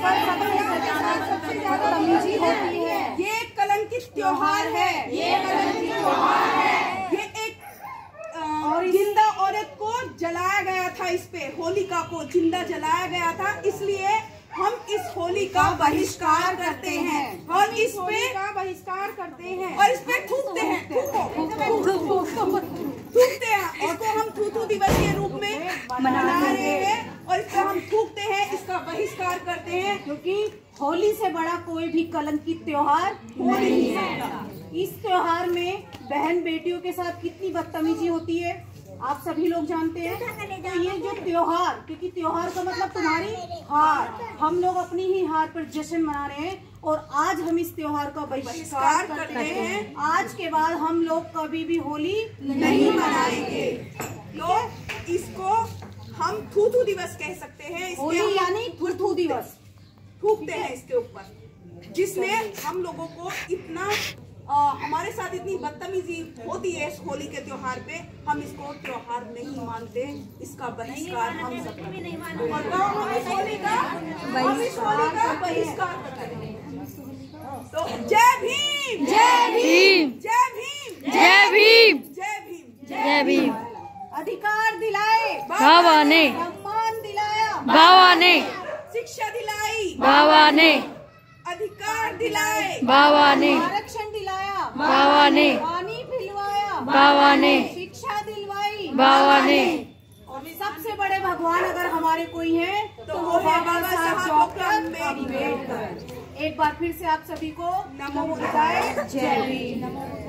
पर सबसे ज्यादा बदतमीजी होती है। ये कलंकित त्योहार है। ये एक जिंदा औरत को जलाया गया था, इस पे होलिका को जिंदा जलाया गया था, इसलिए हम इस होली का बहिष्कार करते हैं और इस पे बहिष्कार करते हैं और इस पे थूकते हैं। थूकते हैं, इसको हम थूथू दिवस के रूप में मना रहे हैं और इस पे हम थूकते हैं, इसका बहिष्कार करते हैं, क्योंकि होली से बड़ा कोई भी कलंकित त्योहार हो नहीं सकता। इस त्योहार में बहन बेटियों के साथ कितनी बदतमीजी होती है आप सभी लोग जानते हैं। तो ये जो त्योहार, क्योंकि त्योहार का मतलब तुम्हारी हार, हम लोग अपनी ही हार पर जश्न मना रहे हैं और आज हम इस त्योहार का बहिष्कार करते हैं। आज के बाद हम लोग कभी भी होली नहीं मनाएंगे। तो इसको हम थूथू दिवस कह सकते हैं। होली यानी थूथू दिवस। थूकते हैं इसके ऊपर, जिसने हम लोगों को इतना हमारे साथ इतनी बदतमीजी होती है इस होली के त्योहार पे, हम इसको त्योहार नहीं मानते, इसका बहिष्कार हम सब करते हैं और हम इस होली का बहिष्कार करेंगे। तो जय भीम, जय भीम, जय भीम, जय भीम, जय भीम, जय भीम। अधिकार दिलाए बाबा ने, सम्मान दिलाया बाबा ने, शिक्षा दिलाई बाबा ने, अधिकार दिलाए बाबा ने, आरक्षण दिलाया बाबा ने, पानी पिलवाया बाबा ने, शिक्षा दिलवाई बाबा ने। और सबसे बड़े भगवान अगर हमारे कोई हैं तो वो है बाबा साहब डॉक्टर अम्बेडकर। एक बार फिर से आप सभी को नमो बुद्धाय, जय भीम।